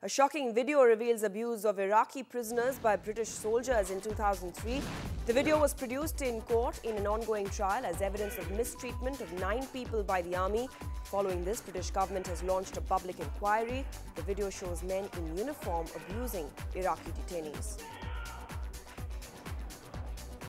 A shocking video reveals abuse of Iraqi prisoners by British soldiers in 2003. The video was produced in court in an ongoing trial as evidence of mistreatment of 9 people by the army. Following this, British government has launched a public inquiry. The video shows men in uniform abusing Iraqi detainees.